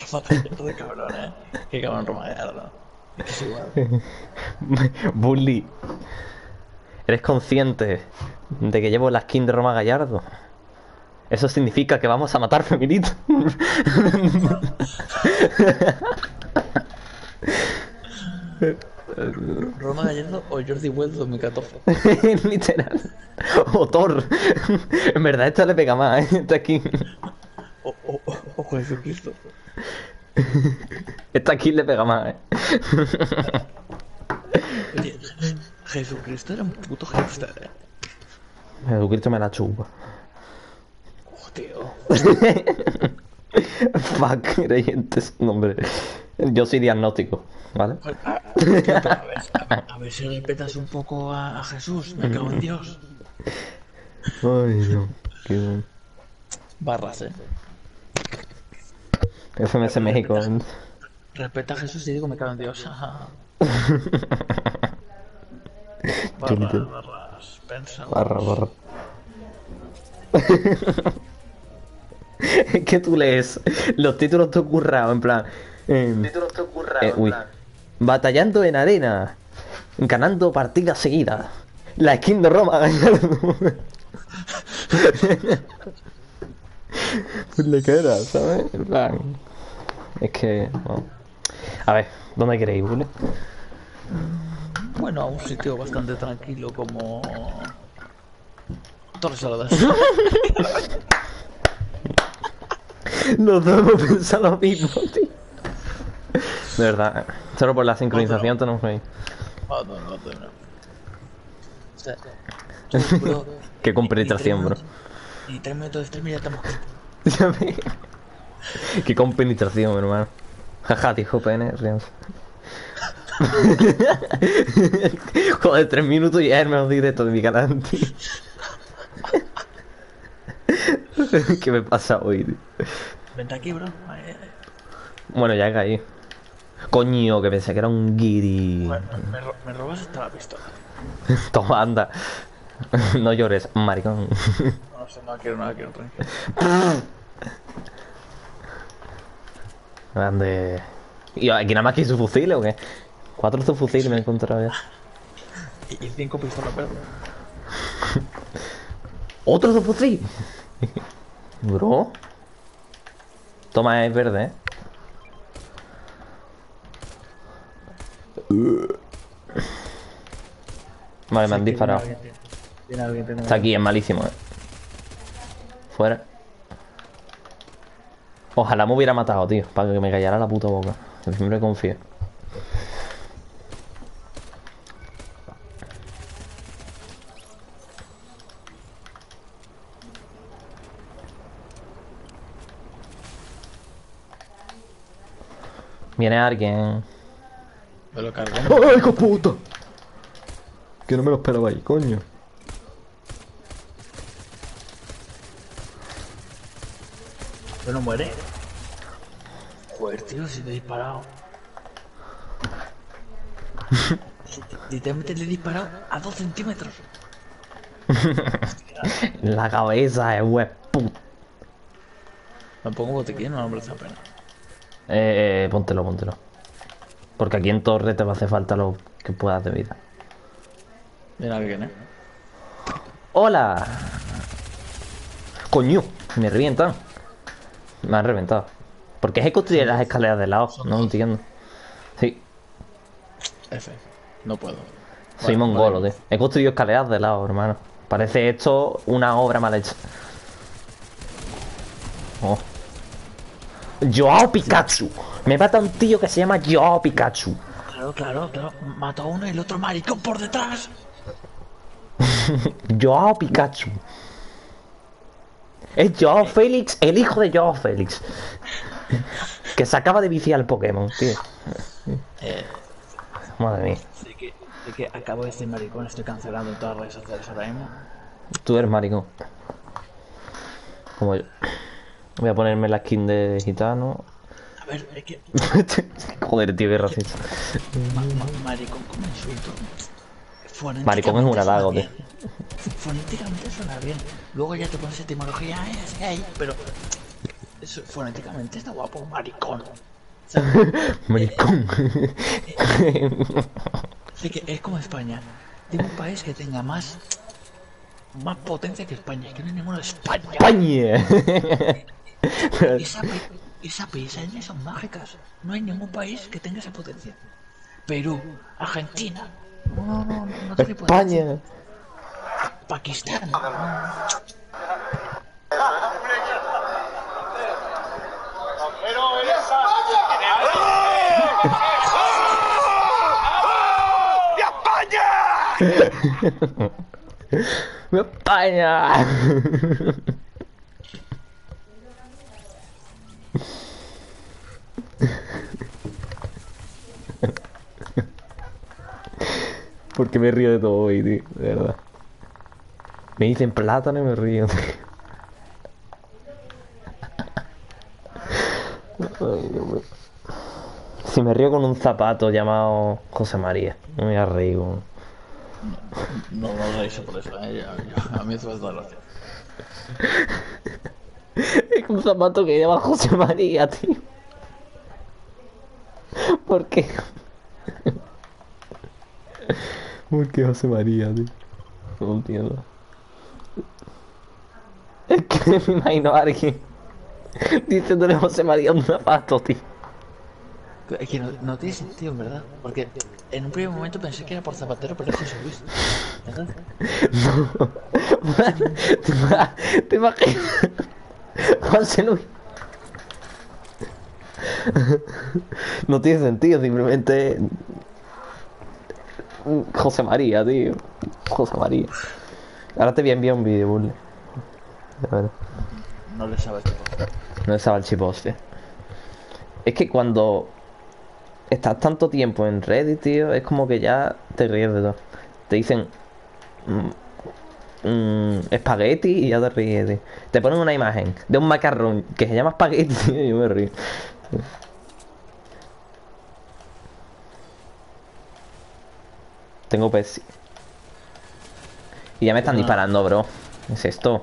Roma Gallardo, cabrón, Qué cabrón Roma Gallardo. Es que es igual. Bully, ¿eres consciente de que llevo la skin de Roma Gallardo? Eso significa que vamos a matar feminitos. Roma Gallardo o Jordi Wild 2014. Literal. O Thor. En verdad esta le pega más, esta skin. O Jesucristo. Esta skin le pega más, Oye, Jesucristo era un puto hipster, Jesucristo me la chupa. Oh, tío. Fuck, creyentes. No, hombre. Yo soy diagnóstico, ¿vale? A ver si respetas un poco a Jesús. Me cago en Dios. Ay, Dios. Qué... Barras, FMS México. Respeta a Jesús y digo me cago en Dios. Chulito. Barras. Pensa. Barra. Es que tú lees los títulos te currado, en plan. Uy. Batallando en arena. Ganando partidas seguidas. La skin de Roma Gallardo. Pues le queda, ¿sabes? En plan. Es que. Bueno. A ver, ¿dónde queréis, Bule? Bueno, a un sitio bastante tranquilo como Torres Saladas. Los dos hemos pensado lo mismo, tío. De verdad, solo por la sincronización tenemos que ir. No. O sea, bro, Qué compenetración, bro. Y 3 minutos de stream y ya estamos. Ya ves. Qué compenetración, hermano. Jaja, dijo PN, ríanse. Joder, 3 minutos y es el mejor directo de mi canal, tío. ¿Qué me pasa hoy, tío? Vente aquí, bro. Bueno, ya he caído. Coño, que pensé que era un guiri. Bueno, me robas hasta la pistola. Toma, anda. No llores, maricón. No sé, no quiero, tranquilo. Grande. ¿Y aquí nada más que su fusil o qué? 4 subfusiles me he encontrado ya. Y 5 pistolas, pero. ¡Otro subfusil! Bro. Toma, es verde, Vale, me han disparado. Está aquí, es malísimo, Fuera. Ojalá me hubiera matado, tío, para que me callara la puta boca. Siempre confío. Viene alguien. Me lo cargo. ¡Ay, hijo puta! Que no me lo esperaba ahí, coño. Pero no muere. Joder, tío, si te he disparado. Literalmente le he disparado a 2 centímetros. La cabeza, web puta. Me pongo botiquín, no me merece la pena. Póntelo. Porque aquí en torre te va a hacer falta lo que puedas de vida. Mira que viene. ¡Hola! ¡Coño! Me revientan. Me han reventado. ¿Por qué he construido las escaleras de lado? No entiendo. Sí, F. No puedo. soy mongolo, tío. He construido escaleras de lado, hermano. Parece esto una obra mal hecha. Oh. Joao Pikachu. Me mata un tío que se llama Joao Pikachu. Claro. Mato a uno y el otro maricón por detrás. Joao Pikachu. Es Joao Félix, el hijo de Joao Félix. Que se acaba de viciar el Pokémon, tío. Madre mía. De que acabo de ser maricón, estoy cancelando en todas las redes sociales ahora mismo. Tú eres maricón. Como yo. Voy a ponerme la skin de gitano. A ver, es que. Joder, tío, qué racista. Maricón como insulto. Maricón es un halago, tío. Fonéticamente suena bien. Luego ya te pones etimología, es gay, pero. Eso, fonéticamente está guapo, maricón. Maricón. Así que es como España. Dime un país que tenga más potencia que España. Es que no hay ninguno de España. España. Esas paisajes son mágicas. No hay ningún país que tenga esa potencia. Perú, Argentina. No tiene potencia. España. Pakistán. España. Porque me río de todo hoy, tío, de verdad. Me dicen plátano y me río, tío. Ay, Dios mío. Si me río con un zapato llamado José María, no me voy a reír. No lo hice por eso, a mí eso me da gracia. Es un zapato que llama José María, tío. ¿Por qué? ¿Por qué José María, tío? No entiendo. Es que me imagino a alguien diciéndole José María a un zapato, tío. Es que no tiene sentido, en verdad. Porque en un primer momento pensé que era por zapatero, pero es José Luis. ¿Verdad? No. ¿Te imaginas? José Luis. No tiene sentido, simplemente José María, tío. José María. Ahora te voy a enviar un vídeo, burle. A ver. No le sabes tipo. No estaba el chip hostia. Es que cuando estás tanto tiempo en Reddit, tío, es como que ya te ríes de todo. Te dicen espagueti y ya te ríes, tío. Te ponen una imagen de un macarrón que se llama espagueti, tío, y yo me río. Tengo Pepsi. Y ya me están disparando, bro. ¿Qué es esto?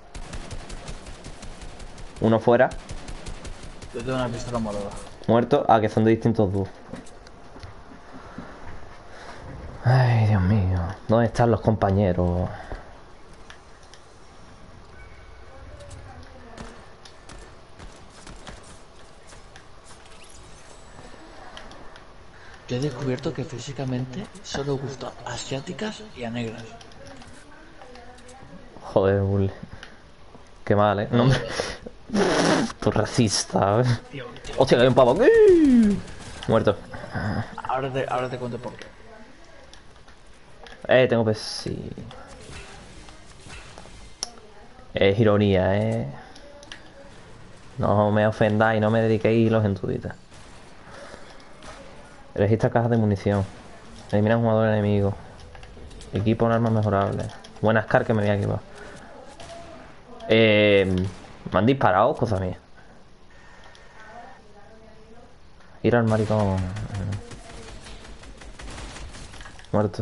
Uno fuera. Yo tengo una pistola morada. Muerto. Ah, que son de distintos dúos. Ay, Dios mío. ¿Dónde están los compañeros? Yo he descubierto que físicamente solo gusta a asiáticas y a negras. Joder, Bull. Qué mal, No me... Tu racista, Tío. Hostia, que hay un pavo aquí. Muerto. Ahora te cuento por qué. Tengo que sí. Es ironía, No me ofendáis, no me dediquéis hilos en tu vida. Registra cajas de munición. Elimina un jugador enemigo. Equipa un arma mejorable. Buenas car que me voy a equipar. Me han disparado, cosa mía. Ir al maricón. Muerto.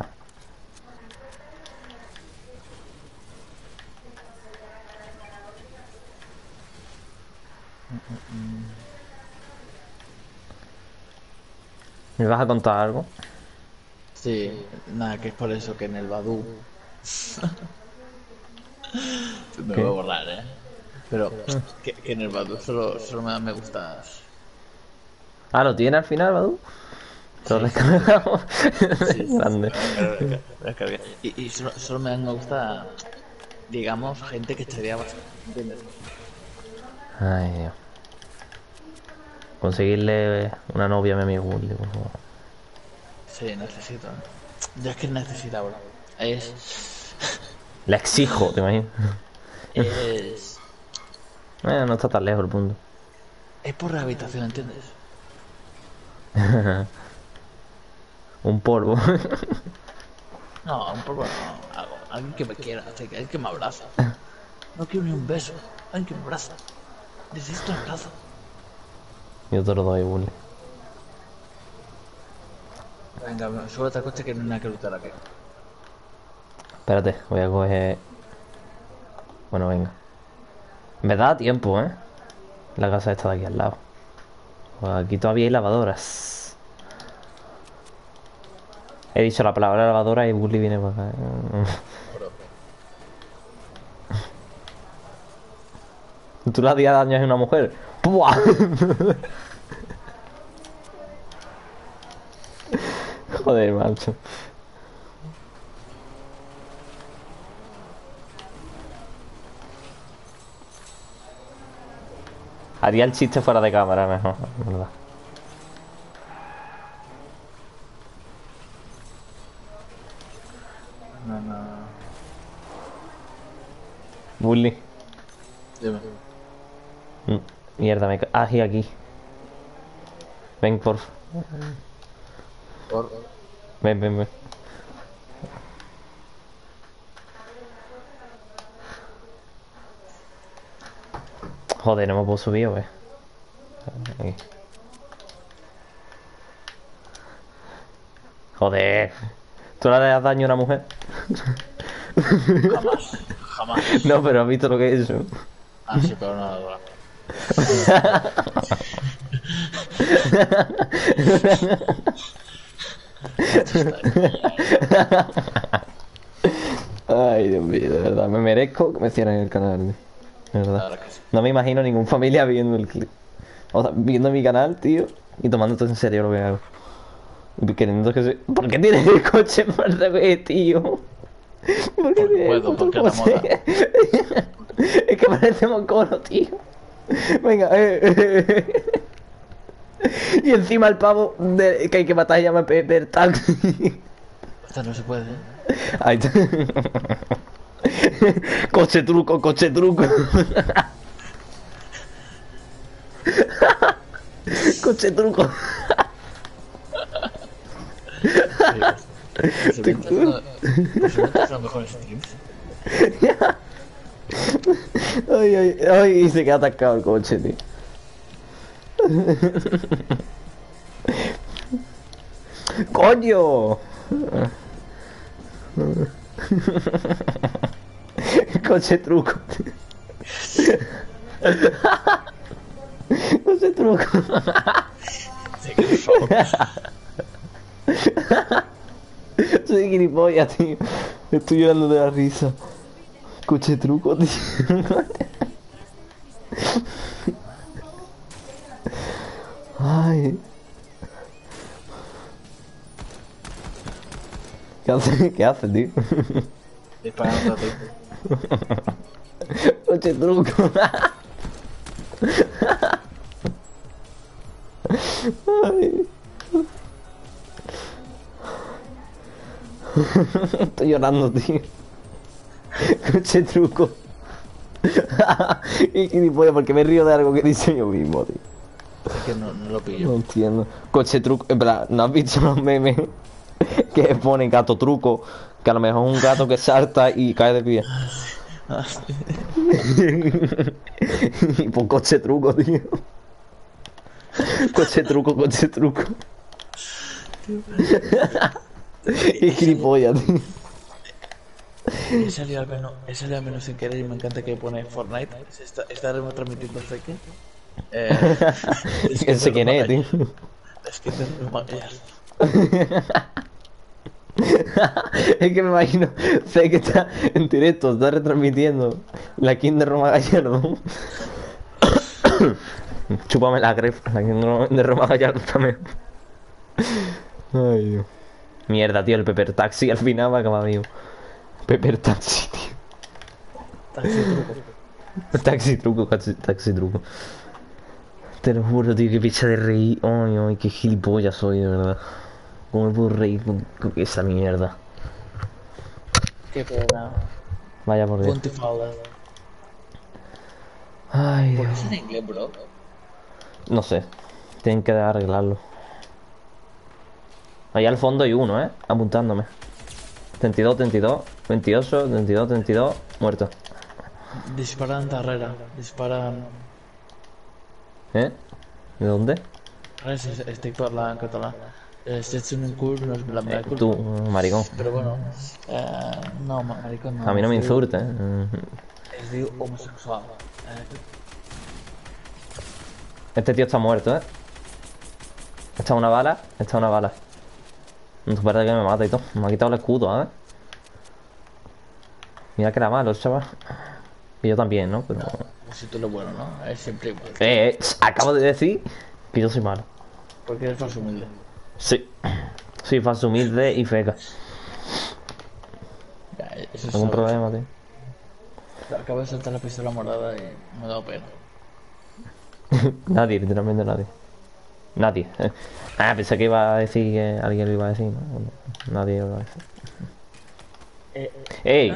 ¿Me vas a contar algo? Sí, nada, que es por eso que en el Badu. Me ¿Qué? voy a borrar, Pero que en el Badu solo me dan me gustas. Ah, ¿lo tiene al final, Badu? Te lo Sí, descargamos. sí. Grande. Me descargué. Y solo me dan me gusta, digamos, gente que estaría bastante, ¿entiendes? Ay, Dios. Conseguirle una novia a mi amigo Willy, por favor. Sí, necesito. Yo es que necesito ahora. La exijo, ¿te imaginas? Es. No está tan lejos el punto. Es por rehabilitación, ¿entiendes? Un polvo. No, un poco no. Alguien que me quiera, alguien que me abraza. No quiero ni un beso. Alguien que me abraza. Necesito un abrazo. Yo te lo doy, Willy. Venga, súbete al coche que no hay nada que luchar aquí. Espérate, voy a coger... Bueno, venga. Me da tiempo, La casa está de aquí al lado. Aquí todavía hay lavadoras. He dicho la palabra lavadora y Bully viene para acá. ¿Tú le hacías daño a una mujer? ¡Puah! Joder, macho. Haría el chiste fuera de cámara mejor, ¿verdad? No. Bully. Dime. Mierda, y aquí. Ven, por. Ven. Joder, no me puedo subir, güey. Aquí. Joder. ¿Tú le das daño a una mujer? Jamás. No, pero has visto lo que es eso. Ah, sí, pero no. Ay, Dios mío, de verdad. Me merezco que me cierren el canal. De verdad. Claro que sí. No me imagino ningún familia viendo el clip. O sea, viendo mi canal, tío. Y tomando todo en serio lo que hago. Y queriendo que se... ¿Por qué tienes el coche al revés, tío? ¿Por qué tienes el coche porque la moda. Es que parecemos cono, tío. Venga, Y encima el pavo que hay que matar se llama Pepper Taxi. Esta no se puede, ¿eh? Ahí está. Coche truco. Coche truco. Son los mejores streams. Ay, y se queda atascado el coche, tío. ¡Coño! Coche truco, tío. Coche truco. Soy gilipollas, tío. Estoy llorando de la risa. Coche truco, tío. Ay. ¿Qué hace, tío? Disparando a ti. Coche truco. Ay. Estoy llorando, tío. Coche truco. Y gilipollas, porque me río de algo que dice yo mismo, tío. Es que no lo pillo. No entiendo. Coche truco. En plan, ¿no has visto los memes que ponen gato truco? Que a lo mejor es un gato que salta y cae de pie. Y pues coche truco, tío. Coche truco. Y gilipollas, tío. He salido al menos sin querer y me encanta que pone Fortnite. Está retransmitiendo Fake. Ese quién es, tío. Es que te Es que me imagino, sé que está en directo, está retransmitiendo la King de Roma Gallardo. Chúpame la gref, la King de Roma Gallardo también. Ay, Dios. Mierda, tío, el Pepper Taxi al final va a acabar vivo. Pepper Taxi, tío. Taxi truco. Te lo juro, tío, que picha de reír. Ay, qué gilipollas soy, de verdad. ¿Cómo me puedo reír con esa mierda? Qué pena. Vaya por Dios. Puntifalda. Ay, ¿Por qué Dios. es en inglés, bro? No sé. Tienen que arreglarlo. Allá al fondo hay uno, apuntándome. 32, 32, muerto. Disparan Tarrera. Disparan... ¿De dónde? Estic parlant en català. Si ets un cul, no és la meva culpa. Tú, maricón. Però bueno, no, maricón no. A mí no me insultes, Es diu homosexual. Este tío está muerto, ¿eh? Esta es una bala. Esta es una bala. No te parece que me mata y todo. Me ha quitado el escudo, ¿eh? Mira que era malo, chaval. Y yo también, ¿no? Pero... Si tú lo bueno, ¿no? Es siempre igual. Acabo de decir que yo soy malo. Porque eres falso humilde. Sí. Soy falso humilde y feca. Ya, eso es ¿Algún problema, tío? Acabo de saltar la pistola morada y me ha dado pena. Nadie, literalmente nadie. Nadie. Pensé que iba a decir que alguien lo iba a decir, ¿no? Nadie lo iba a decir. ¡Ey!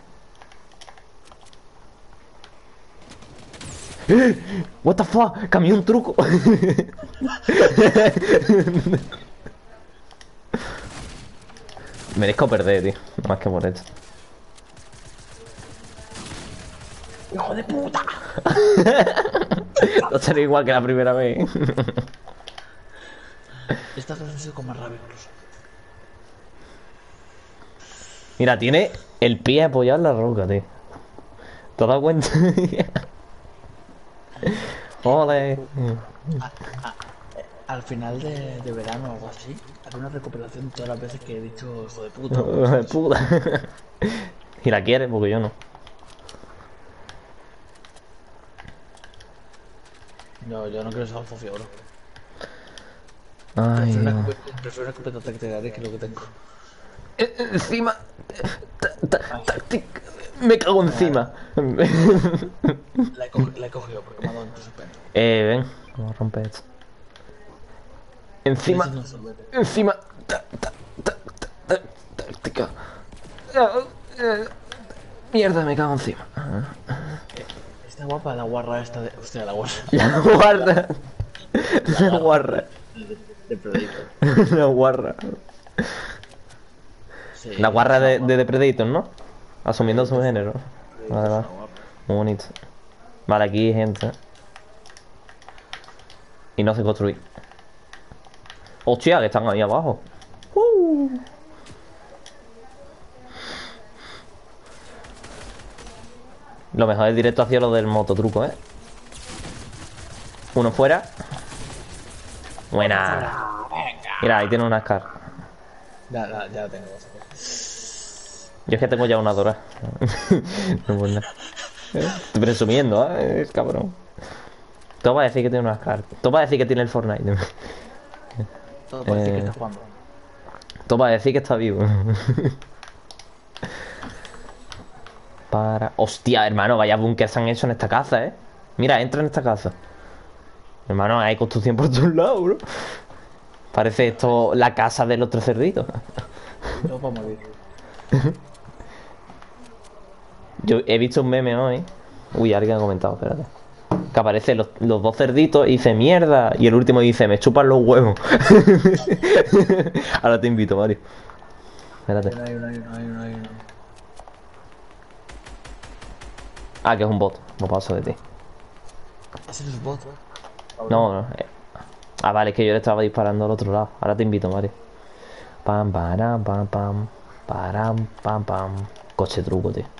What the fuck? Cambié un truco. Merezco perder, tío. Más que por esto. ¡Hijo de puta! No será igual que la primera vez. Esta vez ha sido con más rabia incluso. Mira, tiene el pie apoyado en la roca, tío. ¿Te has dado cuenta? Ole. Al final de verano o algo así, haré una recuperación de todas las veces que he dicho hijo de puta. Hijo de puta. Y la quiere, porque yo no. No, yo no quiero ser socio, bro. Ay, no. Prefiero una escopeta táctica que lo que tengo. Encima. Táctica. Me cago encima. La he cogido porque me ha dado en tu suspenso. Ven. Vamos a romper esto. Encima. Encima. Táctica. Mierda, me cago encima. Está guapa la guarra esta de... Hostia, la guarra. La guarra. La guarra. De Predator. La guarra. Sí, La guarra de Predator, ¿no? Asumiendo su género. Vale, vale. Muy bonito. Vale, aquí hay gente. Y no sé construir. Hostia, que están ahí abajo. Lo mejor es directo hacia lo del mototruco, ¿eh? Uno fuera. Buena. Mira, ahí tiene una Scar. Ya la tengo. Yo es que tengo ya una Dora. No por nada. Estoy presumiendo, ¿eh? Cabrón. Todo va a decir que tiene una Scar. Todo va a decir que tiene el Fortnite. Todo parece que está jugando. Todo va a decir que está vivo. Hostia, hermano, vaya búnker se han hecho en esta casa, ¿eh? Mira, entra en esta casa. Hermano, hay construcción por todos lados, bro. Parece esto la casa de los tres cerditos. Todo para morir. Yo he visto un meme hoy. Uy, alguien ha comentado, espérate. Que aparecen los dos cerditos y dice mierda. Y el último dice, me chupan los huevos. Ahora te invito, Mario. Espérate. Hay uno. Ah, que es un bot. No paso de ti. ¿Ese es bot? No. Ah, vale, es que yo le estaba disparando al otro lado. Ahora te invito, Mario. Pam, param, pam, pam. Param, pam, pam. Coche truco, tío.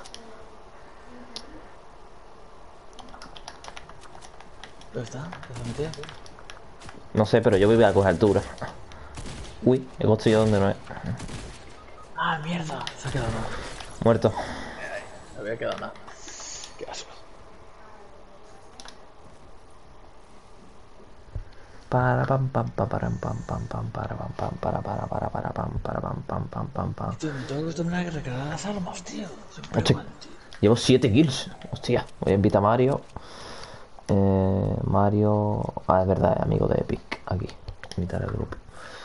¿Dónde está? ¿Está metido? No sé, pero yo voy a coger altura. Uy, he construido donde no es. Ah, mierda. Se ha quedado nada. Muerto. No había quedado nada. Qué asco. Para pam pam pam param pam pam pam para pam pam para pam para pam pam. Tío, me tengo que acostumbrar a recargar las armas, tío. Siempre Hostia, igual, tío. llevo 7 kills. Hostia, voy a invitar a Mario. Mario... Ah, es verdad, es amigo de Epic. Aquí, invitar al grupo.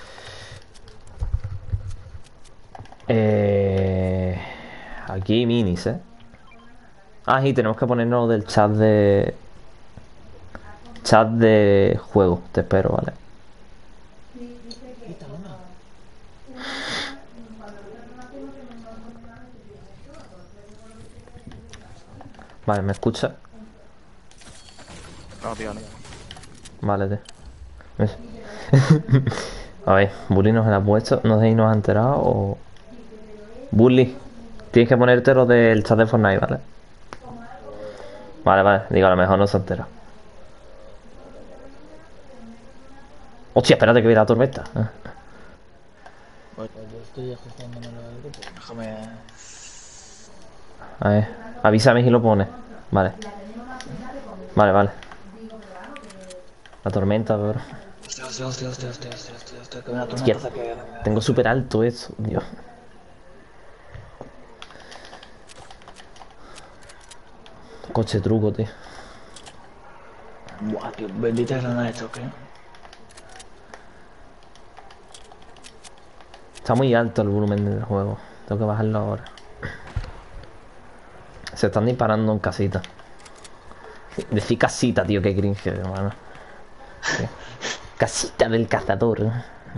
Aquí hay minis, ¿eh? Ah, y tenemos que ponernos del chat de... Chat de juego, te espero, ¿vale? Vale, ¿me escucha? No, tío, no. Vale, tío. ¿Ves? A ver, Bully nos la ha puesto. No sé si nos ha enterado o... Bully, tienes que ponerte lo del chat de Fortnite, ¿vale? Vale, digo, a lo mejor no se ha enterado. Hostia, espérate que viene la tormenta. Bueno, yo estoy ajustándome al grupo. Déjame. A ver, avísame si lo pones. Vale. Vale, vale. La tormenta, bro. Hostia, que una Hostia, tormenta que... tengo súper alto eso, Dios. Coche truco, tío. Buah, tío, bendita granada de choque. Está muy alto el volumen del juego. Tengo que bajarlo ahora. Se están disparando en casita. Decir casita, tío, qué cringe, hermano. Casita del cazador.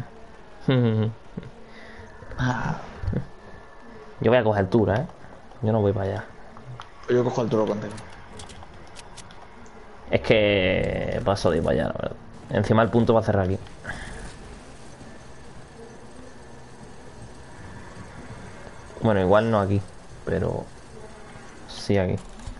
Ah, Yo voy a coger altura, ¿eh? Yo no voy para allá. yo cojo el toro contigo. Es que paso de ir para allá, la verdad. Encima el punto va a cerrar aquí. Bueno, igual no aquí, pero sí aquí.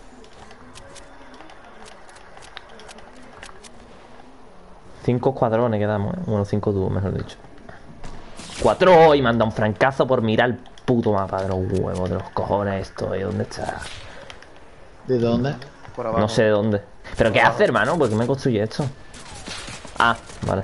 Cinco escuadrones quedamos, ¿eh? Bueno, 5 dúos, mejor dicho. 4 y manda un francazo por mirar el puto mapa de los huevos, de los cojones esto, ¿y dónde está? ¿De dónde? Por abajo. No sé de dónde. ¿Pero qué hace, hermano? ¿Por qué me construye esto? Ah, vale.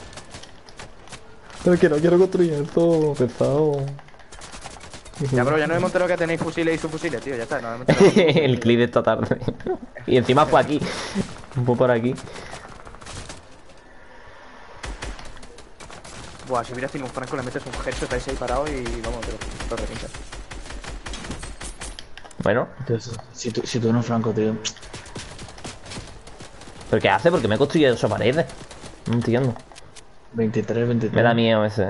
Pero que no quiero construir esto, pesado. Ya, bro, ya no hemos enterado que tenéis fusiles y subfusiles, tío. Ya está, no hemos enterado. El clip de esta tarde. Y encima fue aquí. Un poco por aquí. Buah, si hubieras tenido un franco, le metes un headshot ahí parado y vamos, te lo revientas. Bueno. Entonces, si tú eres franco, tío. ¿Pero qué hace? Porque me construye esas paredes. No entiendo. 23. Me da miedo ese.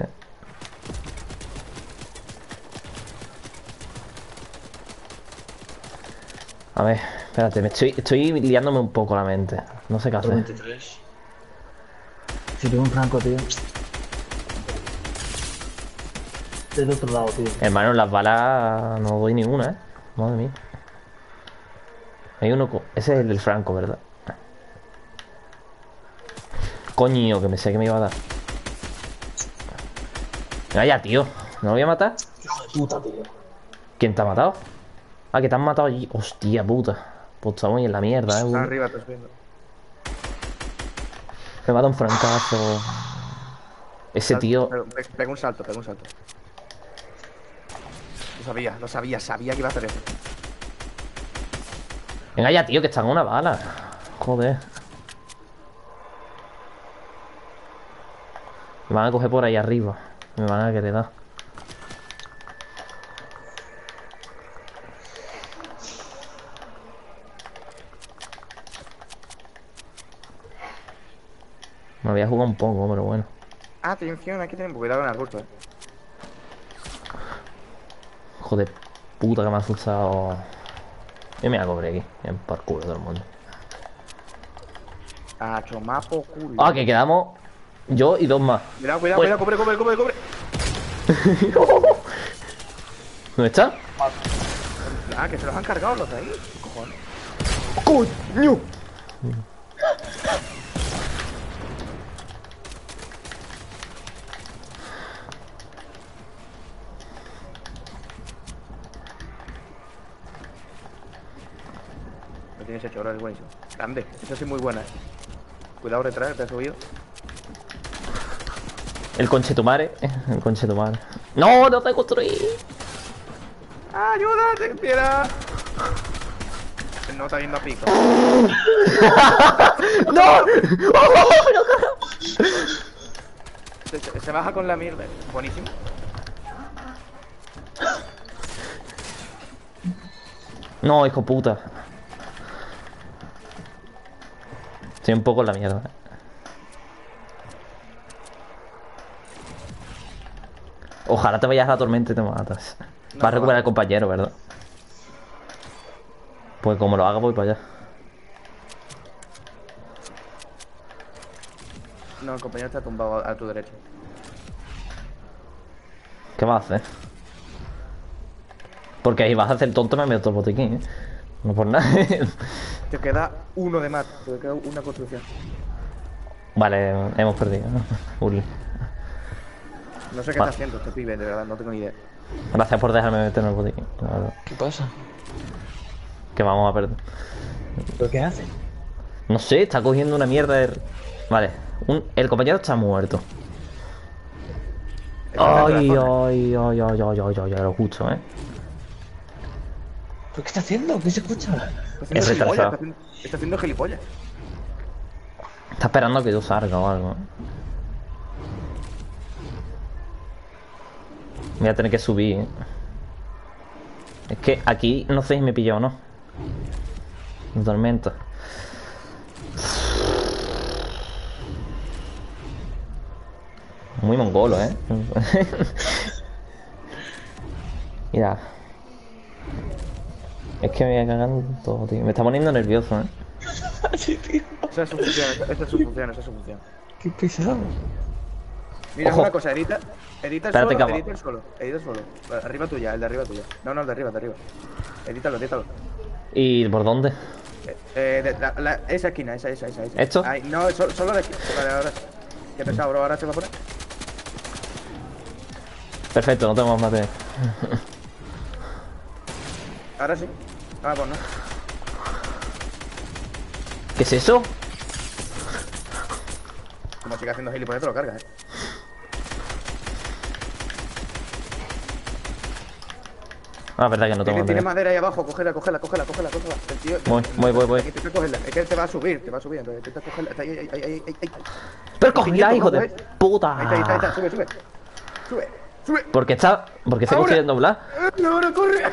A ver, espérate, estoy liándome un poco la mente. No sé qué hacer. 23. Si tú eres un franco, tío. Del otro lado, tío. Hermano, las balas no doy ni una, Madre mía. Hay uno. Ese es el del Franco, ¿verdad? Coño, que me sé que me iba a dar. Venga ya, tío. ¿No lo voy a matar? Hijo de puta, tío. ¿Quién te ha matado? Ah, que te han matado allí. Hostia puta. Pues estamos ahí en la mierda, Está güey. arriba, te estoy viendo. Me mata un francazo. Ese tío. Pega un salto, pega un salto. Sabía que iba a hacer eso. Venga ya, tío, que está en una bala. Joder. Me van a coger por ahí arriba. Me van a querer dar. Me había jugado un poco, pero bueno. Atención, aquí tenemos cuidado con el arbusto, Joder, puta que me ha asustado. Yo me voy a cobrar aquí. En por culo todo el mundo. A chomapo culo. Ah, que quedamos yo y dos más. Cuidado, Pues- cubre. ¿Dónde está? Ah, que se los han cargado los de ahí. Cojones. ¡Coño! Lo tienes hecho, ahora es buenísimo. Grande, esa sí es muy buena, Cuidado detrás, te has subido. El conchetumare. El conchetumare. ¡No! ¡No te construí! ¡Ayuda! ¡Ten piedad! No está yendo a pico. ¡No! Se baja con la mierda. Buenísimo. No, hijo puta. Estoy un poco en la mierda. Ojalá te vayas a la tormenta y te matas. Vas a recuperar al compañero, ¿verdad? Pues como lo haga voy para allá. No, el compañero está tumbado a tu derecha. ¿Qué vas a hacer? Porque ahí vas a hacer tonto me meto el botiquín, No por nada. Te queda uno de más. Te queda una construcción. Vale, hemos perdido. Uli. No sé qué está haciendo este pibe, de verdad, no tengo ni idea. Gracias por dejarme meter en el botiquín. La verdad. ¿Qué pasa? Que vamos a perder. ¿Pero qué hace? No sé, está cogiendo una mierda de... Vale, el compañero está muerto. Ay, lo justo, ¿Pero qué está haciendo? ¿Qué se escucha? Es retrasado. Está haciendo gilipollas. Está esperando a que yo salga o algo. Voy a tener que subir, Es que aquí no sé si me pilló o no. Tormenta. Muy mongolo, Mira. Es que me voy cagando todo, tío. Me está poniendo nervioso, Sí, tío. Esa es su función, esa es su función, esa es su función. Qué pesado. Mira, Ojo. una cosa, edita el Espérate, suelo, cabo. edita el suelo, edita el suelo. Arriba tuya, el de arriba tuya. No, el de arriba, Edítalo. ¿Y por dónde? Esa esquina, esa. ¿Esto? Ahí, no, solo de aquí. Vale, ahora sí. Qué pesado, bro, ahora se va a poner. Perfecto, no tenemos material. Ahora sí. Ah, pues no. ¿Qué es eso? Como sigue haciendo gilipollas, te lo cargas, Ah, verdad que no tengo Tiene material. madera ahí abajo, cógela. El tío, Voy. Intenta cogerla, es que te va a subir, entonces intenta cogerla. Está ahí. Pero cógela, hijo de Ahí puta. está, sube. Porque se Ahora. consigue doblar. Ahora, corre.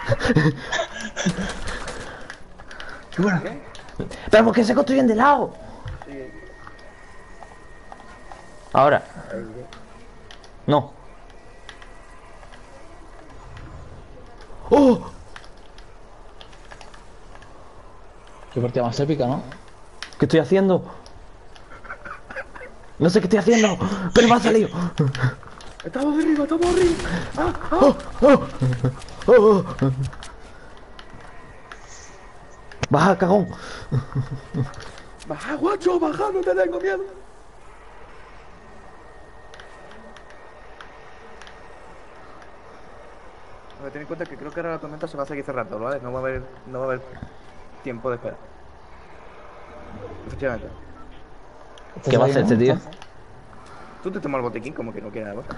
Qué bueno. Pero porque se construyen de lado. Ahora. No. ¡Oh! Qué partida más épica, ¿no? ¿Qué estoy haciendo? No sé qué estoy haciendo, pero me ha salido. Estamos arriba. Baja, cagón. Baja, guacho, baja, no te tengo miedo. A ver, ten en cuenta que creo que ahora la tormenta se va a seguir cerrando, ¿vale? No va a haber tiempo de espera. Efectivamente. ¿Qué va a hacer este tío? Tú te tomas el botiquín como que no quieres nada.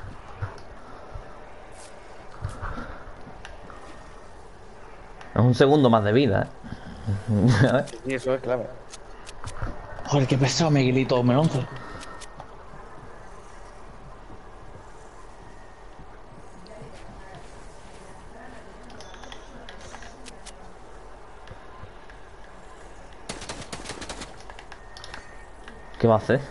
Es un segundo más de vida, Y eso es clave. Joder, qué pesado, Miguelito Melonzo. ¿Qué va a hacer?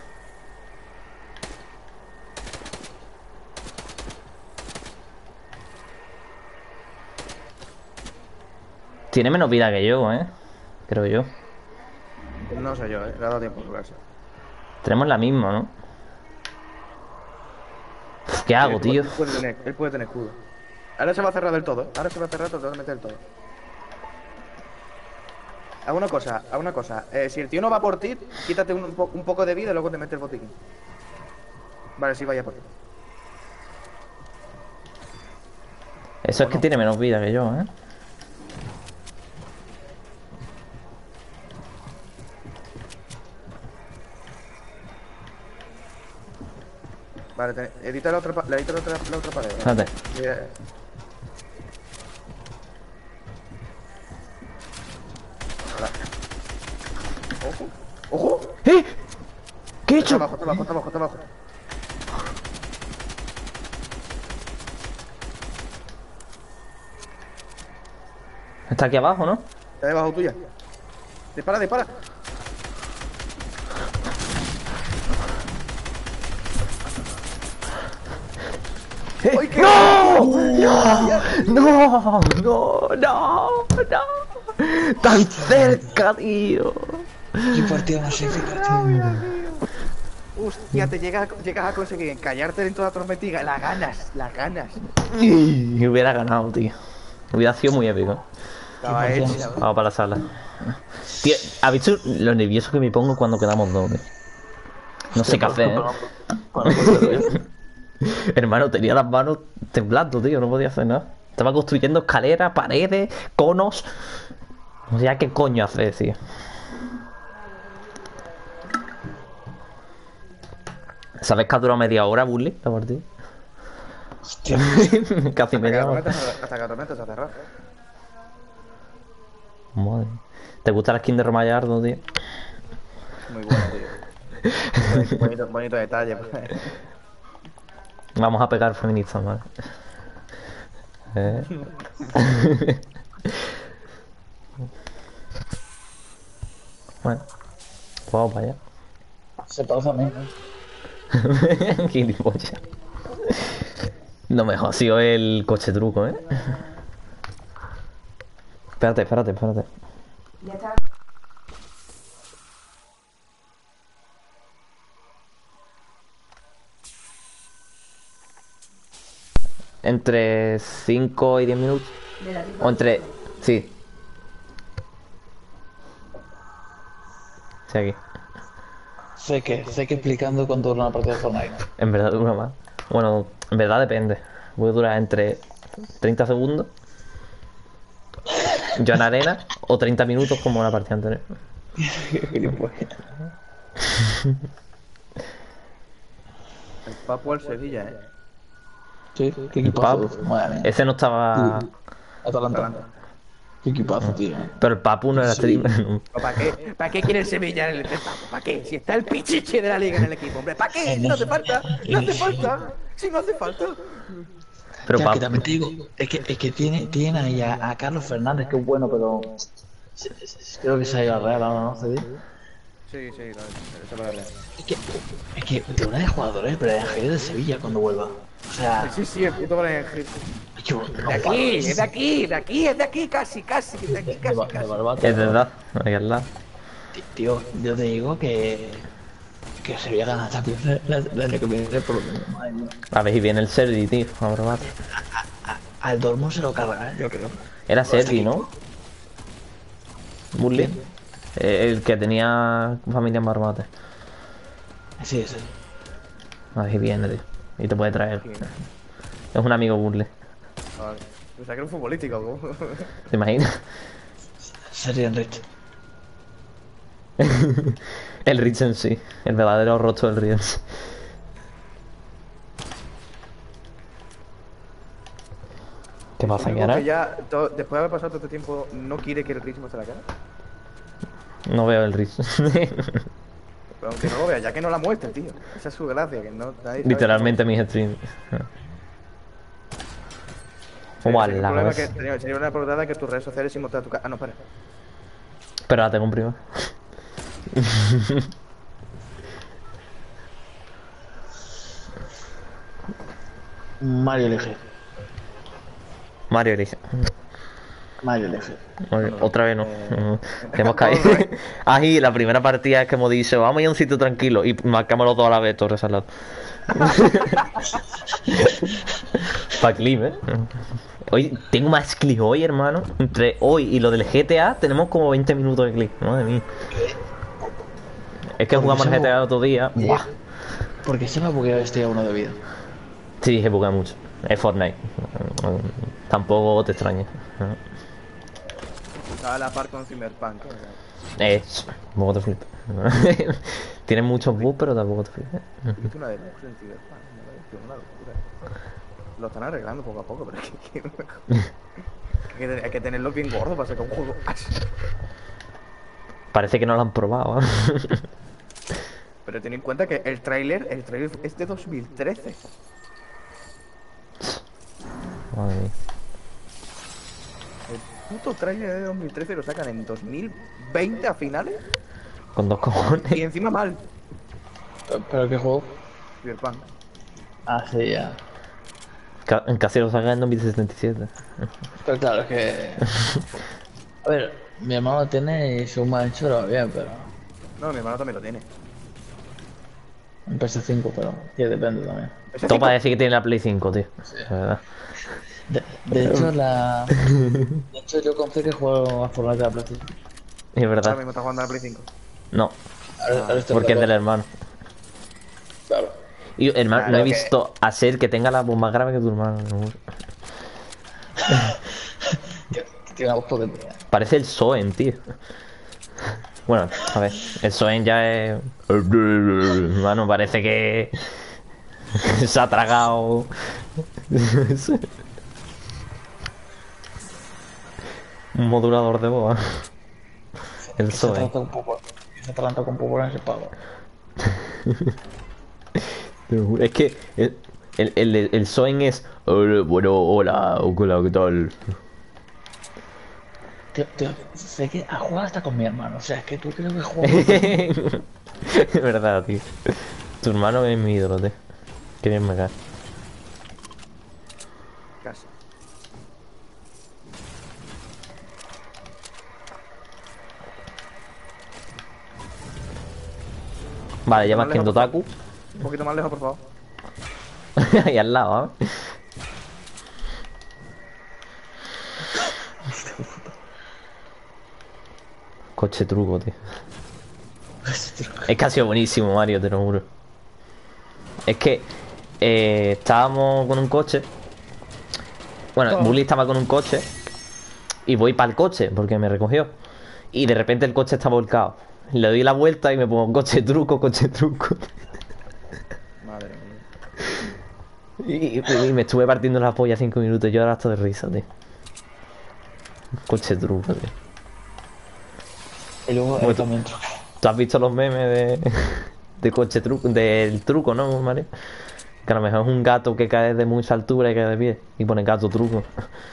Tiene menos vida que yo, creo yo. No sé yo, le ha dado tiempo a curarse. Tenemos la misma, ¿no? ¿Qué hago, tío? Él puede tener escudo. Ahora se va a cerrar del todo, Ahora se va a cerrar totalmente del todo. Haz una cosa. Si el tío no va por ti, quítate un poco de vida y luego te metes el botiquín. Vale, sí, vaya por ti. Eso es que tiene menos vida que yo, Vale, edita la otra pared. Espérate. ¡Ojo! ¿Eh? ¿Qué he hecho? Está abajo. Está aquí abajo, ¿no? Está debajo tuya. Dispara. ¡Ay, qué ¡No! ¡Tan cerca, tío! Qué partida más épica, tío. Hostia, llegas a conseguir encallarte dentro de la tormentiga. Las ganas. Y hubiera ganado, tío. Hubiera sido muy épico. Estaba hecho. Vamos para la sala. Tío, ¿has visto lo nervioso que me pongo cuando quedamos dos, tío? No sé qué hacer, ¿eh? Hermano, tenía las manos temblando, tío, no podía hacer nada. Estaba construyendo escaleras, paredes, conos. No sé qué coño hacer, tío. ¿Sabes que ha durado media hora, Bully, la partida? Hostia, Casi media hora. Hasta que la tormenta se ha cerrado. Madre. ¿Te gusta la skin de Romallardo, tío? Muy bueno, tío. Bonito detalle. Pues. Vamos a pegar feministas, ¿vale? Bueno, pues vamos para allá. se parece a mí, ¿no? Gilipollas. Lo mejor ha sido el coche truco, ¿eh? Espérate. Ya está. Entre 5 y 10 minutos. De la tipa. O entre... Sí. Sí, aquí. Sé que explicando cuánto dura una partida de Fortnite. En verdad dura más. Bueno, en verdad depende. Puede durar entre 30 segundos. Yo en arena. O 30 minutos como la partida anterior. El Papu al Sevilla, Sí, qué equipazo. Papu. Madre mía. Ese no estaba... Atalanta. Qué equipazo, tío. Pero el Papu no era streamer. ¿Para qué quiere el Sevilla en el Papu? ¿Para qué? Si está el pichiche de la liga en el equipo, hombre. ¿Para qué? No hace falta. No hace falta. Si no hace falta. Pero Ya, Papu... que también te digo, es que tiene ahí a Carlos Fernández, que es bueno, pero creo que se ha ido al Real ahora, ¿no? ¿Cedi? Sí, eso lo veré. Es que de una de jugadores, pero es de Sevilla cuando vuelva. O sea, Sí, el puto Brian Hill. es que no Es de aquí, casi, de aquí, de casi. Barbate. Es verdad. Ahí al lado. Tío, yo te digo que Sevilla gana Champions el año que viene por lo menos. Madre mía. A ver si viene el Sergi, tío. A probar. Al Dortmund se lo carga, yo creo. Era Sergi, ¿no? Burley. El que tenía familia en Barbate. Sí, sí. A ver si viene, tío. Y te puede traer. Es un amigo Burley. Vale. Pensaba que era un futbolístico, ¿cómo? ¿Te imaginas? Sería Enrich. El Rich en sí. El verdadero rostro del Rich. ¿Qué pasa, Digo Kiara? que ya, después de haber pasado todo este tiempo, no quiere que el Rich muestre la cara. No veo el Rich. Pero aunque no lo vea, ya que no la muestre, tío. Esa es su gracia, que no... nadie sabe Literalmente mis streams. cómo- Como Sería al un problema lado. sería una portada que tus redes sociales sin mostrar tu cara... Ah, no, espera. Pero la tengo en privado. Mario elige. Mario elige. Mario elige. Otra vez no. Hemos caído. Ahí, la primera partida es que hemos dicho, vamos a ir a un sitio tranquilo. Y marcamos toda la vez, Torres al lado. Pa' clip, Hoy tengo más clip hoy, hermano. Entre hoy y lo del GTA tenemos como 20 minutos de clip. Madre mía. Es que jugamos al GTA el otro día. Buah. Porque se me ha bugueado este a uno de vida. Sí, se buguea mucho. Es Fortnite. Tampoco te extrañes. Estaba a la par con Cyberpunk. O sea, Tampoco te flipes. Tiene muchos bugs, pero tampoco te flipes. hice una deluxe en Cyberpunk. Me pareció una locura. Lo están arreglando poco a poco, pero hay que tenerlo bien gordo para sacar un juego así. Parece que no lo han probado. Pero ten en cuenta que el tráiler es de 2013. Madre mía. El puto tráiler de 2013 lo sacan en 2020 a finales Con dos y cojones. encima mal. ¿Pero qué juego? Cyberpunk. Ah, sí, ya. Casi lo sacan en 2077. Pero claro, es que... A ver, mi hermano lo tiene y su mancho lo va bien, pero... No, mi hermano también lo tiene. En PS5, pero que depende también. Ese Todo cinco- para decir que tiene la Play 5, tío. De verdad. De hecho, De hecho, yo confío que juego a Fortnite de la PlayStation. Es Ahora verdad. mismo está jugando a la Play 5. No, Ahora estoy porque es del jugando. hermano. Y hermano, Claro no he que- visto a Ser que tenga la voz más grave que tu hermano. No. Tiene una voz potente. Parece el Soen, tío. Bueno, a ver, el Soen ya es. Hermano, parece que. Se ha tragado. Un modulador de voz. El Se Soen. trata un poco. Se trata con poco en ese pavo. Te lo juro. Es que el Soen es. Bueno, hola, hola, ¿qué tal? Tío, sé que ha jugado hasta con mi hermano. O sea, es que tú creo que juegas. Es verdad, tío. Tu hermano es mi ídolo, tío. Qué bien me cae. Casi. Vale, ya Más más que en lejos, por Dotaku. Un poquito más lejos, por favor. Ahí al lado, ¿eh? Coche truco, tío. Es que ha sido buenísimo, Mario, te lo juro. Es que estábamos con un coche. Bueno, Bully estaba con un coche. Y voy para el coche, porque me recogió. Y de repente el coche está volcado. Le doy la vuelta y me pongo coche truco, coche truco. Madre mía. Y me estuve partiendo la polla 5 minutos. Yo ahora estoy de risa, tío. Coche truco, tío. Y luego Bueno, también. ¿Tú has visto los memes de coche truco, del truco, no, Mario? Que a lo mejor es un gato que cae de mucha altura y cae de pie. Y pone gato truco.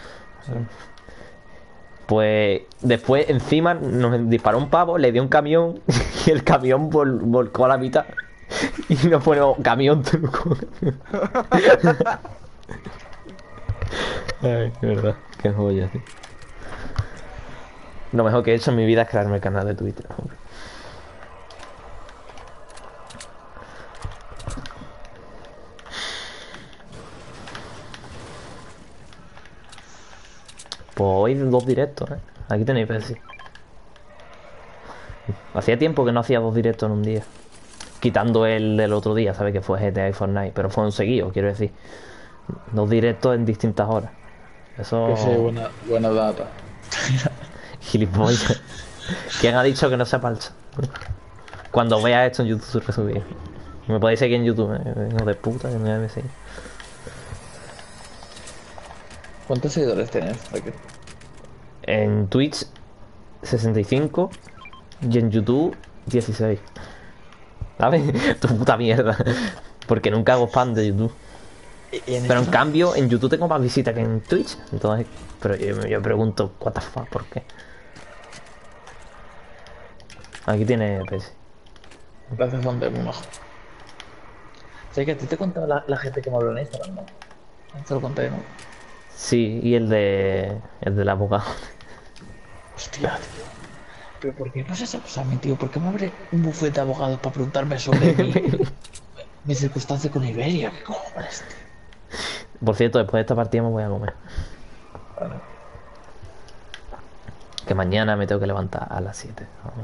Pues después encima nos disparó un pavo, le dio un camión y el camión volcó a la mitad. Y nos ponemos camión truco. Ay, de verdad, qué joya, tío. Lo mejor que he hecho en mi vida es crearme el canal de Twitter. Pues hoy 2 directos, ¿eh? Aquí tenéis Pepsi. Hacía tiempo que no hacía 2 directos en un día. Quitando el del otro día, ¿sabes? Que fue GTA y Fortnite. Pero fueron seguidos, quiero decir. 2 directos en distintas horas. Eso... Que sí, buena data. Gilipollas. ¿Quién ha dicho que no sea falso? Cuando vea esto en YouTube resubir. Me podéis seguir en YouTube, hijo de puta, que me seguir. ¿Cuántos seguidores tienes? En Twitch 65 y en YouTube 16. ¿Sabes? Tu puta mierda. Porque nunca hago spam de YouTube. Pero en cambio, en YouTube tengo más visitas que en Twitch. Entonces, pero yo pregunto, what the fuck, ¿por qué? Aquí tiene PS. Gracias, hombre, muy majo. Sé que a ti te he contado la gente que me habló en Instagram, ¿no? Te lo conté, ¿no? Sí, y el del abogado. Hostia, tío. Pero ¿por qué no se sabe a mí, tío? ¿Por qué me abre un bufete de abogados para preguntarme sobre mi circunstancia con Iberia? ¿Qué cojones, tío? Por cierto, después de esta partida me voy a comer. Vale. Que mañana me tengo que levantar a las 7.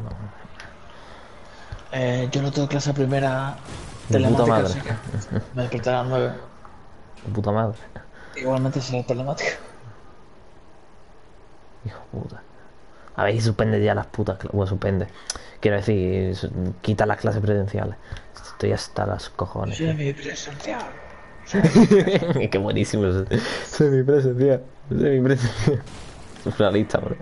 Yo no tengo clase primera De puta telemática, madre. así que me despertaré a las 9. De puta madre. Igualmente será telemática. Hijo de puta. A ver si suspende ya las putas clases. Bueno, suspende. Quiero decir, quita las clases presenciales. Estoy hasta las cojones. Semipresencial. Qué buenísimo eso. Semipresencial. Semipresencial. Es una lista, bro.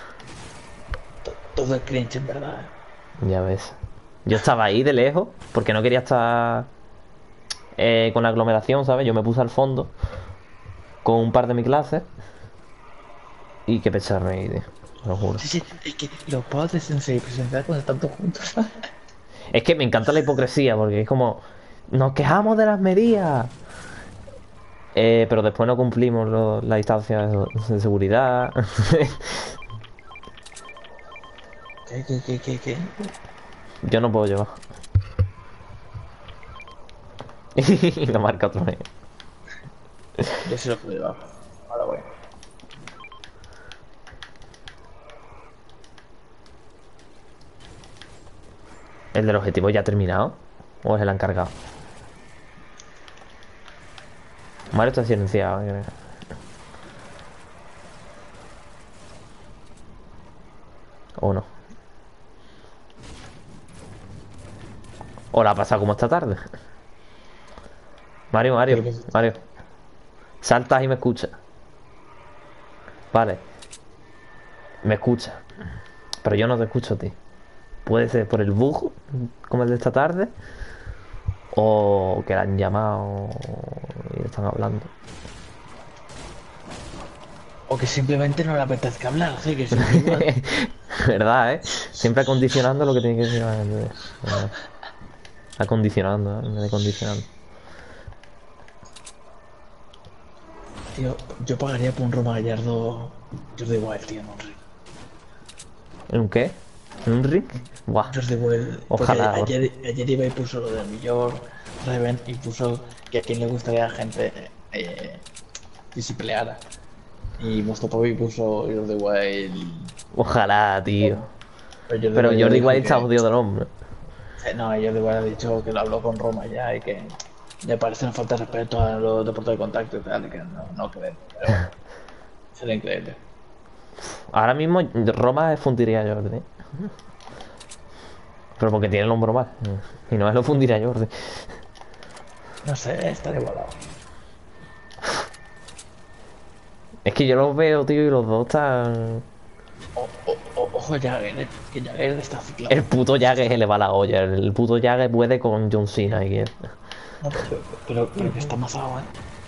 Todo es cringe, en verdad. Ya ves. Yo estaba ahí de lejos porque no quería estar con la aglomeración, ¿sabes? Yo me puse al fondo con un par de mis clases y qué pecharme ahí, tío. Te lo juro. Sí, sí, es que los pavos de semipresencial cuando están todos juntos, ¿sabes? Es que me encanta la hipocresía porque es como nos quejamos de las medidas, pero después no cumplimos la distancia de seguridad. ¿Qué? Yo no puedo llevar. Y la marca otra vez. Yo sí lo puedo llevar. Ahora voy. ¿El del objetivo ya ha terminado? ¿O es el encargado? Mario está silenciado, creo. ¿O no? ¿O la ha pasado como esta tarde? Mario, Mario, Mario. Saltas y me escuchas. Vale. Me escuchas. Pero yo no te escucho a ti. Puede ser por el bug, como el de esta tarde. O que la han llamado y están hablando. O que simplemente no le apetezca hablar, así que siempre igual. ¿Verdad, eh? Siempre acondicionando lo que tiene que decir la gente. Acondicionando, ¿eh? En vez de condicionando. Tío, yo pagaría por un Roma Gallardo Jordi Wild, tío, no un ring. ¿En un qué? ¿En un ring? Buah. Jordi Wild. Ojalá. Porque ayer iba y puso lo del Millor, Reven, y puso que a quien le gustaría gente que se peleara. Y Mostopovi puso Jordi Wild. Ojalá, tío. Pero Wild Jordi dijo Wild está que- jodido del hombre. No, Jordi Wild ha dicho que lo habló con Roma ya y que le parece una falta de respeto a los deportes de contacto y tal, y que no creen. Pero bueno, sería increíble. Ahora mismo Roma es fundiría a Jordi. Pero porque tiene el hombro mal. Y no es lo fundiría a Jordi. No sé, estaría volado. Es que yo los veo, tío, y los dos están... Ojo, Jagger, que Jagger está ciclado. El puto Jagger le va la olla. El puto Jagger puede con John Cena y quiere. No, pero que está mazado,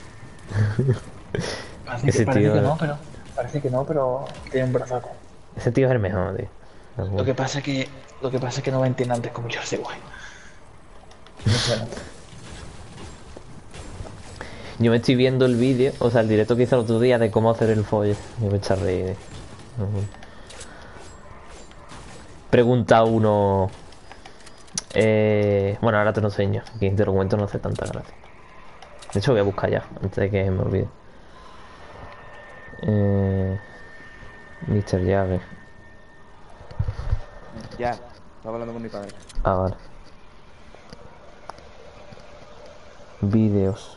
Parece, Ese parece tío- que no, pero. Parece que no, pero tiene un brazaco. Ese tío es el mejor, tío. Lo que pasa es que no va antes como yo sé, guay. No sé, no. Yo me estoy viendo el vídeo, o sea, el directo que hice el otro día de cómo hacer el folle. Y me echa a reír. Pregunta uno... Bueno, ahora te lo enseño. Que te lo cuento no hace tanta gracia. De hecho, voy a buscar ya, antes de que me olvide. Mr. Jagger. Ya, estaba hablando con mi padre. Ah, vale. Vídeos.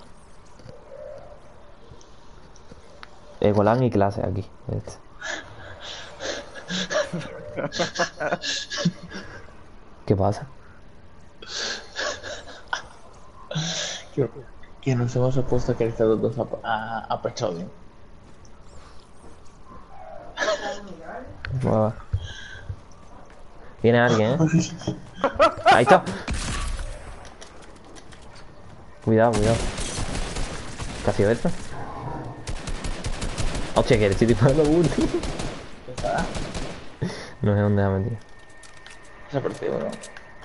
Egolan y clase aquí. Este. ¿Qué pasa? Que nos hemos opuesto a que los dos a Pechodin. Va. Viene alguien, Ahí está. Cuidado, cuidado. ¿Qué ha sido esto? Hostia, que le estoy disparando a Woody. ¿Qué está? No sé dónde ha metido. Se ha perdido, ¿no?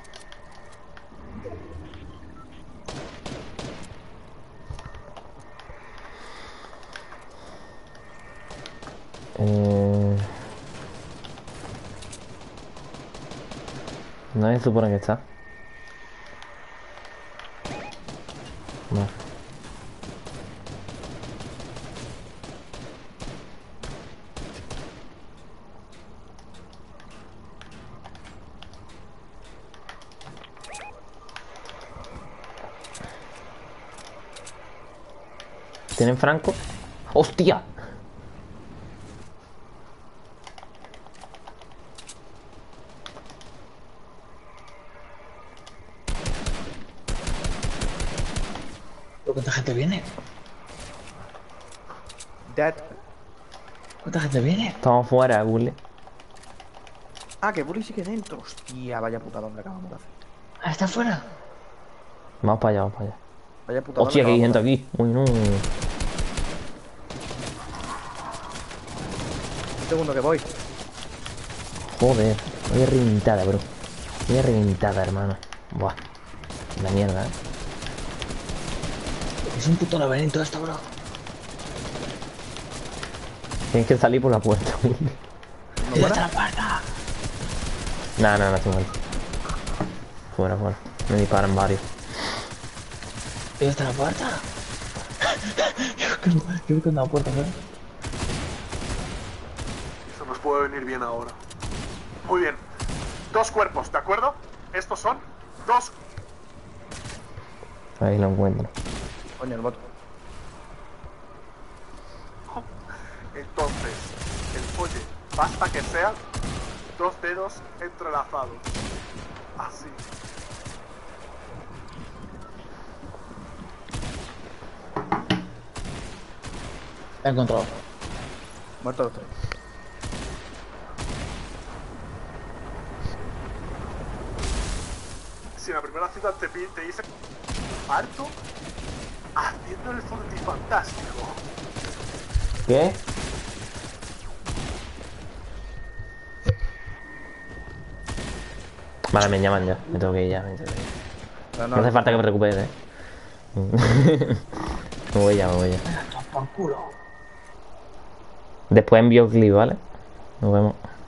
¿Dónde se supone que está? Vale. ¿Tienen Franco? ¡Hostia! ¿Cuánta gente viene? Dad. ¿Cuánta gente viene? Estamos fuera, Bully. Ah, que Bully sigue dentro. Hostia, vaya putada donde acabamos de hacer. Ah, ¿está afuera? Vamos para allá, vamos para allá. Vaya putada. Hostia, que hay gente aquí. Uy, no. Un segundo que voy. Joder. Voy reventada, bro. Voy reventada, hermano. Buah. La mierda, Es un puto laberinto esto, bro. Tienes que salir por la puerta, Bully. ¿Dónde está la puerta? No, estoy mal. Fuera, fuera. Me disparan varios. ¿Dónde está la puerta? Yo creo que en la puerta, ¿sabes? Eso nos puede venir bien ahora. Muy bien. 2 cuerpos, ¿de acuerdo? Estos son 2. Ahí lo encuentro. Coño, el bot. Entonces, el folle basta que sean 2 dedos entrelazados. Así. He encontrado. Muerto los tres. Si en la primera cita te dice harto, haciendo el fantástico. ¿Qué? Vale, me llaman ya. Me tengo que ir ya. No hace falta que me recupere. Me voy ya. Por culo. Después envío clip, ¿vale? Nos vemos.